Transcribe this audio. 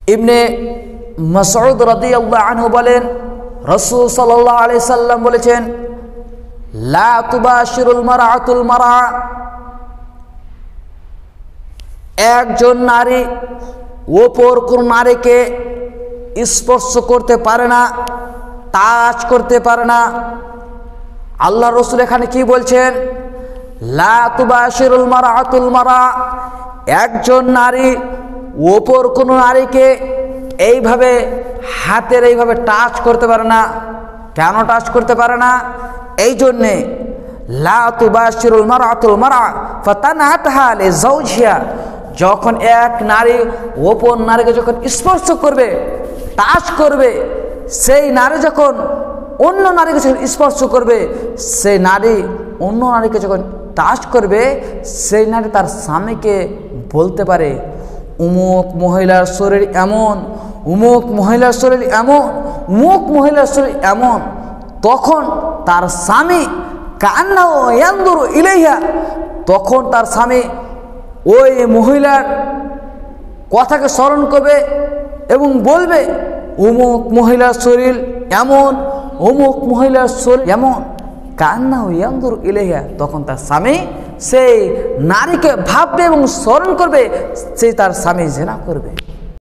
ইবনে মাসউদ রাদিয়াল্লাহু আনহু বলেন, রাসূল সাল্লাল্লাহু আলাইহি সাল্লাম বলেছেন, লা তুবাশিরুল মারআতুল মারআ, একজন নারী অপর কোন নারীকে স্পর্শ করতে পারে না, টাচ করতে পারে না। আল্লাহ রাসূল এখানে কি বলছেন? লা তুবাশিরুল মারআতুল মারআ, একজন নারী অপর কোন নারীকে এইভাবে হাতের এইভাবে টাচ করতে পারে না। কেন টাচ করতে পারে না? এই জন্যে, লা তুবাশিরুল মারআতুল মারআ ফাতানআতহা লিজাওজিহা, যখন এক নারী অপর নারীকে যখন স্পর্শ করবে, টাচ করবে, সেই নারী যখন অন্য নারীকে যখন স্পর্শ করবে, সেই নারী অন্য নারীকে যখন টাচ করবে, সেই নারী তার স্বামীকে বলতে পারে, অমুক মহিলার শরীর এমন, অমুক মহিলার শরীর এমন, অমুক মহিলার শরীর এমন। তখন তার স্বামী কান্নাও ইয়ানদুরু ইলাইহা, তখন তার স্বামী ওই মহিলার কথাকে স্মরণ করবে এবং বলবে, অমুক মহিলার শরীর এমন, অমুক মহিলার শরীর এমন। কান্নাও ইয়ানদুরু ইলাইহা, তখন তার স্বামী সেই নারীকে ভাববে এবং স্মরণ করবে, সে তার স্বামী জিনা করবে।